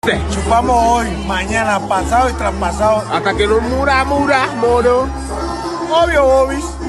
Chupamos hoy, mañana, pasado y traspasado. Hasta que nos muro. Obvio, Bobis.